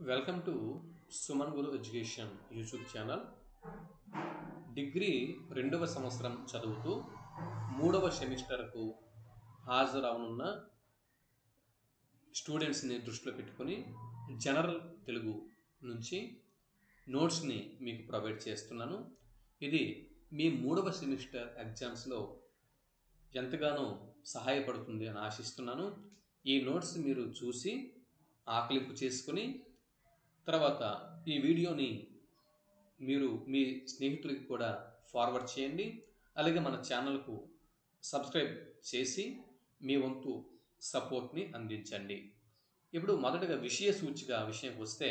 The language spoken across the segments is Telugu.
Welcome to Suman Guru education YouTube channel. Degree 2వ సంవత్సరం చదువుతూ 3వ సెమిస్టర్కు హాజరవనున్న స్టూడెంట్స్ని దృష్టిలో పెట్టుకొని జనరల్ తెలుగు నుంచి నోట్స్ని మీకు ప్రొవైడ్ చేస్తున్నాను. ఇది మీ 3వ సెమిస్టర్ ఎగ్జామ్స్లో ఎంతగానో సహాయపడుతుంది అని ఆశిస్తున్నాను. ఈ నోట్స్ మీరు చూసి ఆకలింపు చేసుకొని తర్వాత ఈ వీడియోని మీరు మీ స్నేహితులకి కూడా ఫార్వర్డ్ చేయండి. అలాగే మన ఛానల్కు సబ్స్క్రైబ్ చేసి మీ వంతు సపోర్ట్ని అందించండి. ఇప్పుడు మొదటగా విషయ సూచిక విషయంకి వస్తే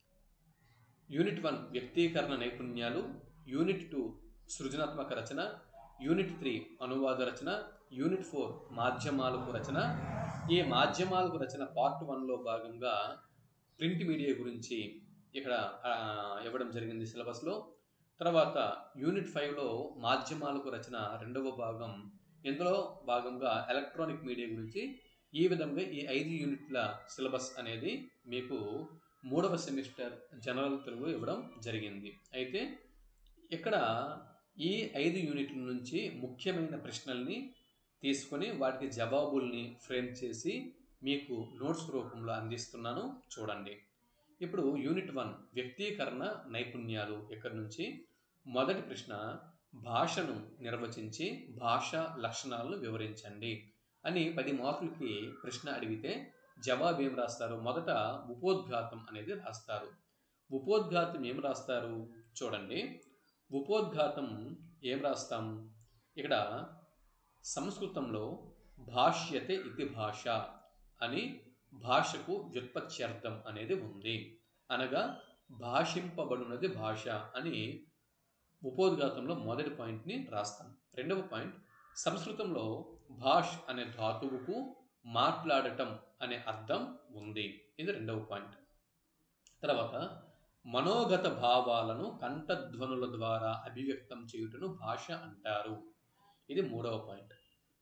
యూనిట్ 1 వ్యక్తీకరణ నైపుణ్యాలు, యూనిట్ 2 సృజనాత్మక రచన, యూనిట్ 3 అనువాద రచన, యూనిట్ 4 మాధ్యమాలకు రచన. ఈ మాధ్యమాలకు రచన పార్ట్ 1లో భాగంగా ప్రింట్ మీడియా గురించి ఇక్కడ ఇవ్వడం జరిగింది సిలబస్లో. తర్వాత యూనిట్ 5లో మాధ్యమాలకు రచన 2వ భాగం, ఇందులో భాగంగా ఎలక్ట్రానిక్ మీడియా గురించి. ఈ విధంగా ఈ 5 యూనిట్ల సిలబస్ అనేది మీకు 3వ సెమిస్టర్ జనరల్ తెలుగు ఇవ్వడం జరిగింది. అయితే ఇక్కడ ఈ 5 యూనిట్ల నుంచి ముఖ్యమైన ప్రశ్నల్ని తీసుకొని వాటికి జవాబుల్ని ఫ్రేమ్ చేసి మీకు నోట్స్ రూపంలో అందిస్తున్నాను, చూడండి. ఇప్పుడు యూనిట్ 1 వ్యక్తీకరణ నైపుణ్యాలు. ఇక్కడ నుంచి మొదటి ప్రశ్న, భాషను నిర్వచించి భాషా లక్షణాలను వివరించండి అని 10 మార్కులకి ప్రశ్న అడిగితే జవాబు ఏం రాస్తారు? మొదట ఉపోద్ఘాతం అనేది రాస్తారు. ఉపోద్ఘాతం ఏం రాస్తారు చూడండి. ఉపోద్ఘాతం ఏం రాస్తాం? ఇక్కడ సంస్కృతంలో భాష్యతే ఇతి భాష అని భాషకు వ్యుత్పత్త్యర్థం అనేది ఉంది, అనగా భాషింపబడినది భాష అని ఉపోద్ఘాతంలో మొదటి పాయింట్ని రాస్తాం. రెండవ పాయింట్, సంస్కృతంలో భాష్ అనే ధాతువుకు మాట్లాడటం అనే అర్థం ఉంది. ఇది రెండవ పాయింట్. తర్వాత మనోగత భావాలను కంఠధ్వనుల ద్వారా అభివ్యక్తం చేయుటను భాష అంటారు. ఇది మూడవ పాయింట్.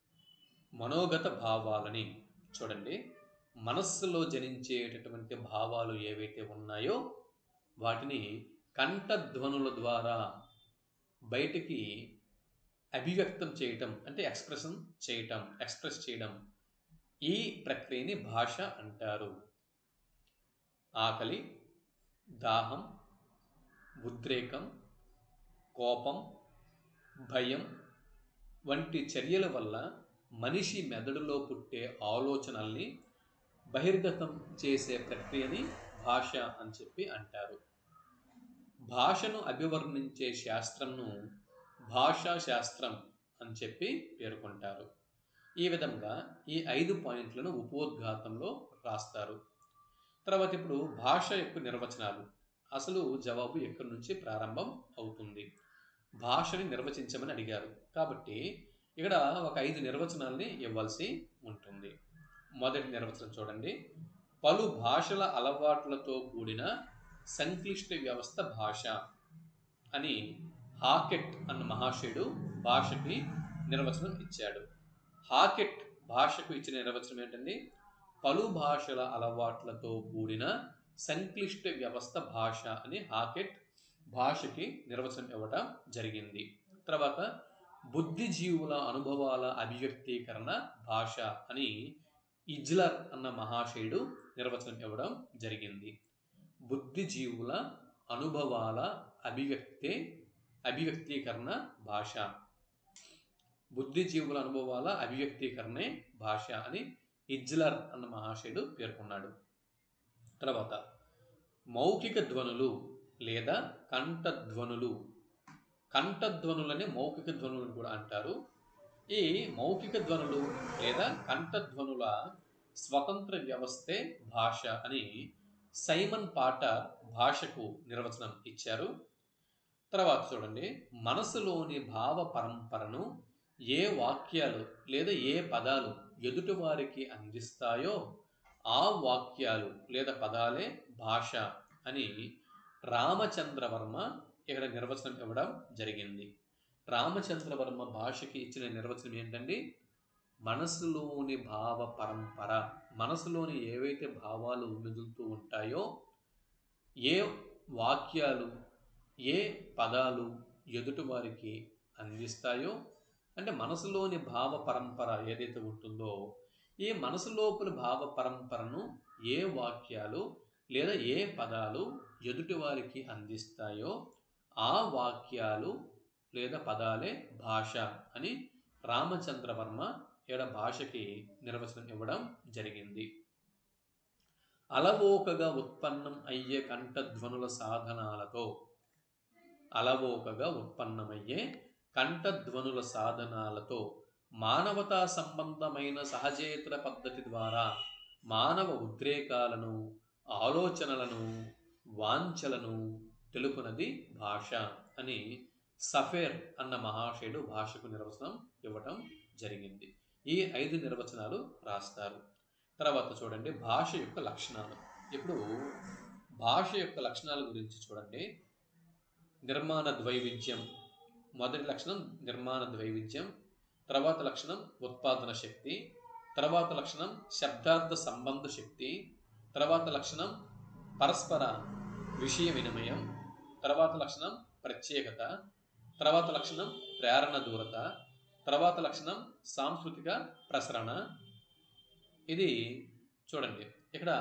మనోగత భావాలని చూడండి, మనస్సులో జనించేటటువంటి భావాలు ఏవైతే ఉన్నాయో వాటిని కంఠధ్వనుల ద్వారా బయటికి అభివ్యక్తం చేయటం, అంటే ఎక్స్ప్రెస్ చేయడం, ఈ ప్రక్రియని భాష అంటారు. ఆకలి, దాహం, ఉద్రేకం, కోపం, భయం వంటి చర్యల వల్ల మనిషి మెదడులో పుట్టే ఆలోచనల్ని బహిర్గతం చేసే ప్రక్రియని భాష అని చెప్పి అంటారు. భాషను అభివర్ణించే శాస్త్రంను భాషా శాస్త్రం అని చెప్పి పేర్కొంటారు. ఈ విధంగా ఈ 5 పాయింట్లను ఉపోద్ఘాతంలో రాస్తారు. తర్వాత ఇప్పుడు భాష యొక్క నిర్వచనాలు. అసలు జవాబు ఎక్కడి నుంచి ప్రారంభం అవుతుంది? భాషని నిర్వచించమని అడిగారు కాబట్టి ఇక్కడ ఒక 5 నిర్వచనాల్ని ఇవ్వాల్సి ఉంటుంది. మొదటి నిర్వచనం చూడండి, పలు భాషల అలవాట్లతో కూడిన సంక్లిష్ట వ్యవస్థ భాష అని హాకెట్ అన్న మహాశయుడు భాషకి నిర్వచనం ఇచ్చాడు. హాకెట్ భాషకు ఇచ్చిన నిర్వచనం ఏంటండి? పలు భాషల అలవాట్లతో కూడిన సంక్లిష్ట వ్యవస్థ భాష అని హాకెట్ భాషకి నిర్వచనం ఇవ్వడం జరిగింది. తర్వాత బుద్ధిజీవుల అనుభవాల అభివ్యక్తీకరణ భాష అని ఇజ్లర్ అన్న మహాశయుడు నిర్వచనం ఇవ్వడం జరిగింది. బుద్ధిజీవుల అనుభవాల అభివ్యక్తీకరణ భాష, బుద్ధిజీవుల అనుభవాల అభివ్యక్తీకరణే భాష అని ఇజ్లర్ అన్న మహాశయుడు పేర్కొన్నాడు. తర్వాత మౌఖిక ధ్వనులు లేదా కంఠధ్వనులు. కంఠధ్వనులనే మౌఖిక ధ్వనులను కూడా అంటారు. ఈ మౌఖిక ధ్వనులు లేదా కంఠధ్వనుల స్వతంత్ర వ్యవస్థే భాష అని సైమన్ పాటర్ భాషకు నిర్వచనం ఇచ్చారు. తర్వాత చూడండి, మనసులోని భావ పరంపరను ఏ వాక్యాలు లేదా ఏ పదాలు ఎదుటివారికి అందిస్తాయో ఆ వాక్యాలు లేదా పదాలే భాష అని రామచంద్రవర్మ ఇక్కడ నిర్వచనం ఇవ్వడం జరిగింది. రామచంద్రవర్మ భాషకి ఇచ్చిన నిర్వచనం ఏంటండి? మనసులోని భావ పరంపర, మనసులోని ఏవైతే భావాలు మెదులుతూ ఉంటాయో ఏ వాక్యాలు ఏ పదాలు ఎదుటివారికి అందిస్తాయో, అంటే మనసులోని భావ పరంపర ఏదైతే ఉంటుందో ఈ మనసు లోపల భావ పరంపరను ఏ వాక్యాలు లేదా ఏ పదాలు ఎదుటివారికి అందిస్తాయో ఆ వాక్యాలు లేదా పదాలే భాష అని రామచంద్రవర్మ ఈడ భాషకి నిర్వచనం ఇవ్వడం జరిగింది. అలవోకగా ఉత్పన్నం అయ్యే కంఠధ్వనుల సాధనాలతో, అలవోకగా ఉత్పన్నమయ్యే కంఠధ్వనుల సాధనాలతో మానవతా సంబంధమైన సహజేతర పద్ధతి ద్వారా మానవ ఉద్రేకాలను, ఆలోచనలను, వాంఛలను తెలుపునది భాష అని సఫేర్ అన్న మహాశయుడు భాషకు నిర్వచనం ఇవ్వటం జరిగింది. ఈ 5 నిర్వచనాలు రాస్తారు. తర్వాత చూడండి భాష యొక్క లక్షణాలు. ఇప్పుడు భాష యొక్క లక్షణాల గురించి చూడండి. నిర్మాణ ద్వైవిధ్యం, మొదటి లక్షణం నిర్మాణ ద్వైవిధ్యం, తర్వాత లక్షణం ఉత్పాదన శక్తి, తర్వాత లక్షణం శబ్దార్థ సంబంధ శక్తి, తర్వాత లక్షణం పరస్పర విషయ వినిమయం, తర్వాత లక్షణం ప్రత్యేకత, తర్వాత లక్షణం ప్రేరణ దూరత, తర్వాత లక్షణం సాంస్కృతిక ప్రసరణ. ఇది చూడండి ఇక్కడ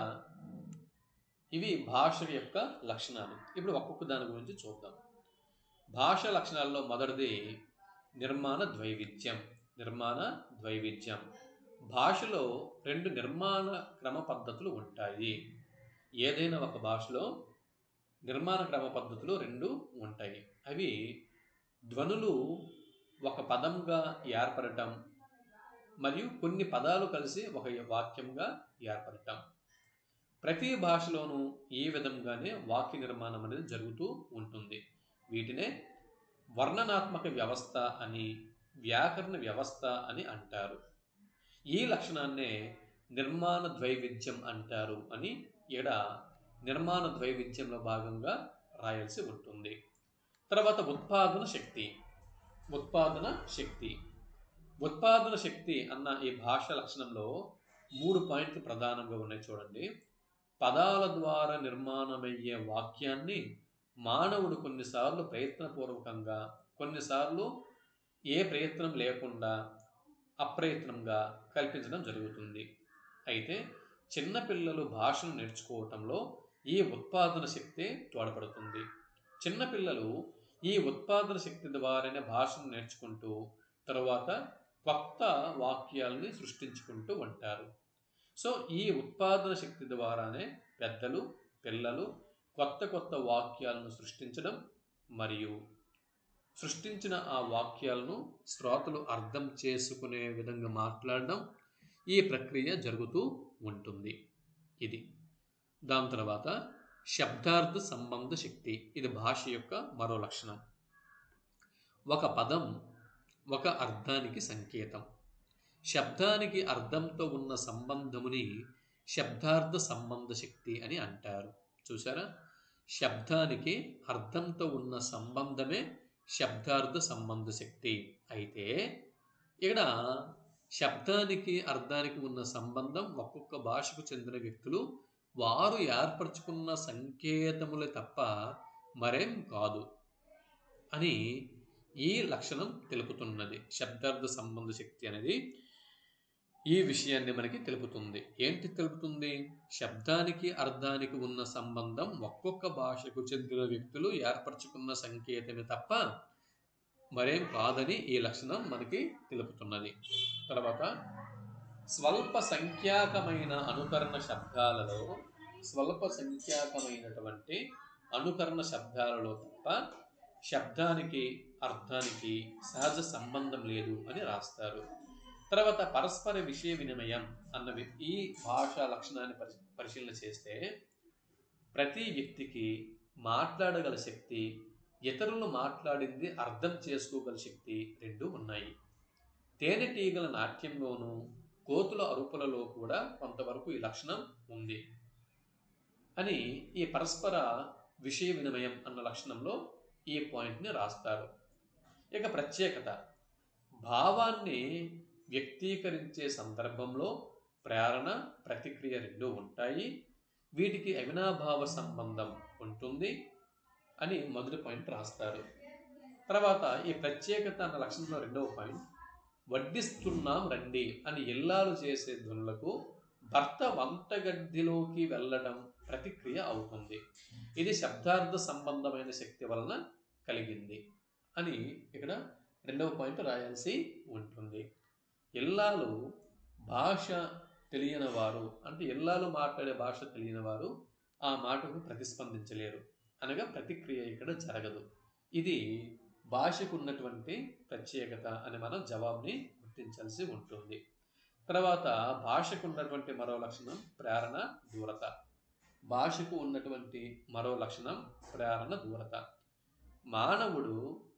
ఇవి భాష యొక్క లక్షణాలు. ఇప్పుడు ఒక్కొక్క దాని గురించి చూద్దాం. భాష లక్షణాల్లో మొదటిది నిర్మాణ ద్వైవిధ్యం. నిర్మాణ ద్వైవిధ్యం భాషలో 2 నిర్మాణ క్రమ పద్ధతులు ఉంటాయి. ఏదైనా ఒక భాషలో నిర్మాణ క్రమ పద్ధతులు 2 ఉంటాయి. అవి ధ్వనులు ఒక పదంగా ఏర్పడటం మరియు కొన్ని పదాలు కలిసి ఒక వాక్యంగా ఏర్పడటం. ప్రతి భాషలోనూ ఈ విధంగానే వాక్య నిర్మాణం అనేది జరుగుతూ ఉంటుంది. వీటినే వర్ణనాత్మక వ్యవస్థ అని, వ్యాకరణ వ్యవస్థ అని అంటారు. ఈ లక్షణాన్నే నిర్మాణ ద్వైవిధ్యం అంటారు అని ఈడ నిర్మాణ ద్వైవిధ్యంలో భాగంగా రాయాల్సి ఉంటుంది. తర్వాత ఉత్పాదన శక్తి. ఉత్పాదన శక్తి ఉత్పాదన శక్తి అన్న ఈ భాష లక్షణంలో 3 పాయింట్లు ప్రధానంగా ఉన్నాయి. చూడండి. పదాల ద్వారా నిర్మాణమయ్యే వాక్యాన్ని మానవుడు కొన్నిసార్లు ప్రయత్నపూర్వకంగా, కొన్నిసార్లు ఏ ప్రయత్నం లేకుండా అప్రయత్నంగా కల్పించడం జరుగుతుంది. అయితే చిన్నపిల్లలు భాషను నేర్చుకోవటంలో ఈ ఉత్పాదన శక్తి తోడ్పడుతుంది. చిన్నపిల్లలు ఈ ఉత్పాదన శక్తి ద్వారానే భాషను నేర్చుకుంటూ తరువాత కొత్త వాక్యాలని సృష్టించుకుంటూ ఉంటారు. సో ఈ ఉత్పాదన శక్తి ద్వారానే పెద్దలు, పిల్లలు కొత్త కొత్త వాక్యాలను సృష్టించడం మరియు సృష్టించిన ఆ వాక్యాలను శ్రోతలు అర్థం చేసుకునే విధంగా మాట్లాడడం, ఈ ప్రక్రియ జరుగుతూ ఉంటుంది. ఇది దాని తర్వాత శబ్దార్థ సంబంధ శక్తి. ఇది భాష యొక్క మరో లక్షణం. ఒక పదం ఒక అర్థానికి సంకేతం. శబ్దానికి అర్థంతో ఉన్న సంబంధముని శబ్దార్థ సంబంధ శక్తి అని అంటారు. చూసారా, శబ్దానికి అర్థంతో ఉన్న సంబంధమే శబ్దార్థ సంబంధ శక్తి. అయితే ఇక్కడ శబ్దానికి అర్థానికి ఉన్న సంబంధం ఒక్కొక్క భాషకు చెందిన వ్యక్తులు వారు ఏర్పరచుకున్న సంకేతములే తప్ప మరేం కాదు అని ఈ లక్షణం తెలుపుతున్నది. శబ్దార్థ సంబంధ శక్తి అనేది ఈ విషయాన్ని మనకి తెలుపుతుంది. ఏంటి తెలుపుతుంది? శబ్దానికి అర్థానికి ఉన్న సంబంధం ఒక్కొక్క భాషకు చెందిన వ్యక్తులు ఏర్పరచుకున్న సంకేతమే తప్ప మరేం కాదని ఈ లక్షణం మనకి తెలుపుతున్నది. తర్వాత స్వల్ప సంఖ్యాకమైన అనుకరణ శబ్దాలలో, స్వల్ప సంఖ్యాకమైనటువంటి అనుకరణ శబ్దాలలో తప్ప శబ్దానికి అర్థానికి సహజ సంబంధం లేదు అని రాస్తారు. తర్వాత పరస్పర విషయ వినిమయం అన్నవి ఈ భాషా లక్షణాన్ని పరిశీలన చేస్తే ప్రతి వ్యక్తికి మాట్లాడగల శక్తి, ఇతరులు మాట్లాడింది అర్థం చేసుకోగల శక్తి 2 ఉన్నాయి. తేనెటీగల నాట్యంలోనూ కోతుల అరుపులలో కూడా కొంతవరకు ఈ లక్షణం ఉంది అని ఈ పరస్పర విషయ వినిమయం అన్న లక్షణంలో ఈ పాయింట్ని రాస్తారు. ఇక ప్రత్యేకత, భావాన్ని వ్యక్తీకరించే సందర్భంలో ప్రేరణ, ప్రతిక్రియ 2 ఉంటాయి. వీటికి అవినాభావ సంబంధం ఉంటుంది అని మొదటి పాయింట్ రాస్తారు. తర్వాత ఈ ప్రత్యేకత అన్న లక్షణంలో రెండవ పాయింట్, వడ్డిస్తున్నాం రండి అని ఇల్లాలు చేసే ధ్వనులకు భర్త వంటగదిలోకి వెళ్ళడం ప్రతిక్రియ అవుతుంది. ఇది శబ్దార్థ సంబంధమైన శక్తి వలన కలిగింది అని ఇక్కడ రెండవ పాయింట్ రాయాల్సి ఉంటుంది. ఇల్లాలు భాష తెలియని వారు, అంటే ఇల్లాలు మాట్లాడే భాష తెలియని వారు ఆ మాటకు ప్రతిస్పందించలేరు, అనగా ప్రతిక్రియ ఇక్కడ జరగదు. ఇది భాషకు ఉన్నటువంటి ప్రత్యేకత అని మనం జవాబుని గుర్తించాల్సి ఉంటుంది. తర్వాత భాషకు ఉన్నటువంటి మరో లక్షణం ప్రేరణ దూరత. భాషకు ఉన్నటువంటి మరో లక్షణం ప్రేరణ దూరత. మానవుడు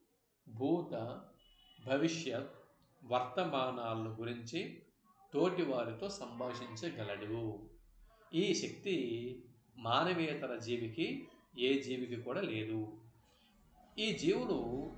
భూత, భవిష్యత్, వర్తమానాలను గురించి తోటి వారితో సంభాషించగలడు. ఈ శక్తి మానవేతర జీవికి ఏ జీవికి కూడా లేదు. ఈ జీవులు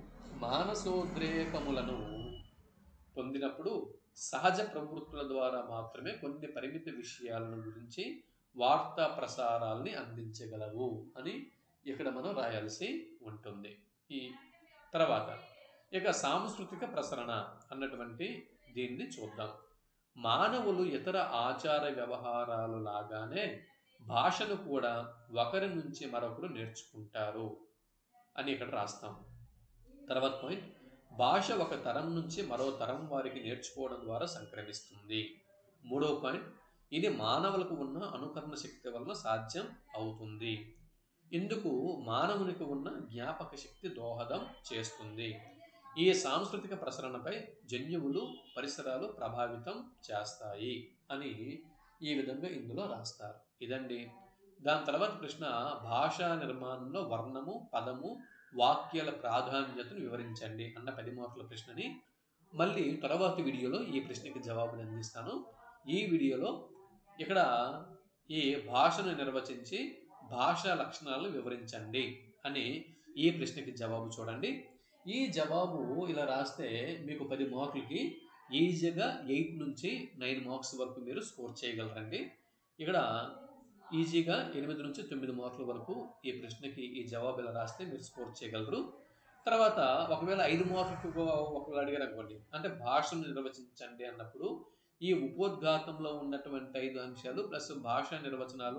మానసోద్రేకములను పొందినప్పుడు సహజ ప్రవృత్తుల ద్వారా మాత్రమే కొన్ని పరిమిత విషయాలను గురించి వార్తా ప్రసారాల్ని అందించగలవు అని ఇక్కడ మనం రాయాల్సి ఉంటుంది. ఈ తర్వాత ఇక సాంస్కృతిక ప్రసరణ అన్నటువంటి దీన్ని చూద్దాం. మానవులు ఇతర ఆచార వ్యవహారాలు లాగానే భాషను కూడా ఒకరి నుంచి మరొకరు నేర్చుకుంటారు అని ఇక్కడ రాస్తాం. తర్వాత పాయింట్, భాష ఒక తరం నుంచి మరో తరం వారికి నేర్చుకోవడం ద్వారా సంక్రమిస్తుంది. మూడవ పాయింట్, ఇది మానవులకు ఉన్న అనుకరణ శక్తి వలన సాధ్యం అవుతుంది. ఇందుకు మానవునికి ఉన్న జ్ఞాపక శక్తి దోహదం చేస్తుంది. ఈ సాంస్కృతిక ప్రసరణపై జన్యువులు, పరిసరాలు ప్రభావితం చేస్తాయి అని ఈ విధంగా ఇందులో రాస్తారు. ఇదండి. దాని తర్వాత ప్రశ్న, భాషా నిర్మాణంలో వర్ణము, పదము, వాక్యాల ప్రాధాన్యతను వివరించండి అన్న 10 మార్కుల ప్రశ్నని మళ్ళీ తర్వాతి వీడియోలో ఈ ప్రశ్నకి జవాబులు అందిస్తాను. ఈ వీడియోలో ఇక్కడ ఈ భాషను నిర్వచించి భాషా లక్షణాలను వివరించండి అని ఈ ప్రశ్నకి జవాబు చూడండి. ఈ జవాబు ఇలా రాస్తే మీకు 10 మార్కులకి ఈజీగా 8 నుంచి 9 మార్క్స్ వరకు మీరు స్కోర్ చేయగలరండి. ఇక్కడ ఈజీగా 8 నుంచి 9 మార్కుల వరకు ఈ ప్రశ్నకి ఈ జవాబు ఇలా రాస్తే మీరు స్కోర్ చేయగలరు. తర్వాత ఒకవేళ 5 మార్కులకు ఒకవేళ అడిగారు అనుకోండి, అంటే భాషను నిర్వచించండి అన్నప్పుడు ఈ ఉపోద్ఘాతంలో ఉన్నటువంటి 5 అంశాలు ప్లస్ భాషా నిర్వచనాలు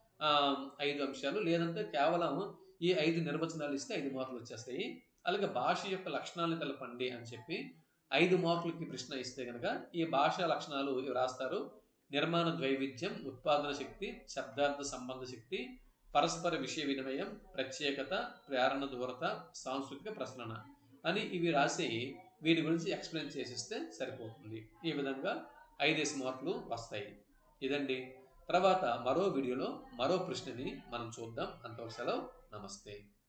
5 అంశాలు, లేదంటే కేవలం ఈ 5 నిర్వచనాలు ఇస్తే 5 మార్కులు వచ్చేస్తాయి. అలాగే భాష యొక్క లక్షణాలను తెలపండి అని చెప్పి 5 మార్కులకి ప్రశ్న ఇస్తే కనుక ఈ భాషా లక్షణాలు రాస్తారు. నిర్మాణ ద్వైవిధ్యం, ఉత్పాదన శక్తి, శబ్దార్థ సంబంధ శక్తి, పరస్పర విషయ వినిమయం, ప్రత్యేకత, ప్రేరణ దూరత, సాంస్కృతిక ప్రసరణ అని ఇవి రాసి వీటి గురించి ఎక్స్ప్లెయిన్ చేసిస్తే సరిపోతుంది. ఈ విధంగా 5 మార్కులు వస్తాయి. ఇదండి. తర్వాత మరో వీడియోలో మరో ప్రశ్నని మనం చూద్దాం. అంతవరకు సెలవు. నమస్తే.